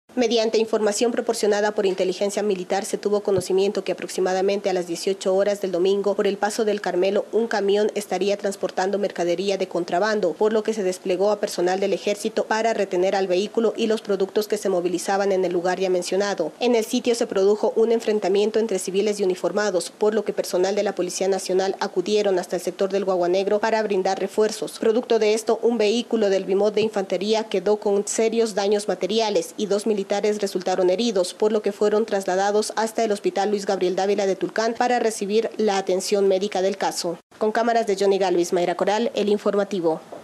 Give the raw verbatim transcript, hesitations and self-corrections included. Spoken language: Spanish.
Mediante información proporcionada por inteligencia militar, se tuvo conocimiento que aproximadamente a las dieciocho horas del domingo, por el Paso del Carmelo, un camión estaría transportando mercadería de contrabando, por lo que se desplegó a personal del ejército para retener al vehículo y los productos que se movilizaban en el lugar ya mencionado. En el sitio se produjo un enfrentamiento entre civiles y uniformados, por lo que personal de la Policía Nacional acudieron hasta el sector del Guaguanegro para brindar refuerzos. Producto de esto, un vehículo del BIMOD de Infantería quedó con serios daños materiales y dos militares militares resultaron heridos, por lo que fueron trasladados hasta el Hospital Luis Gabriel Dávila de Tulcán para recibir la atención médica del caso. Con cámaras de Johnny Galvis, Mayra Coral, El Informativo.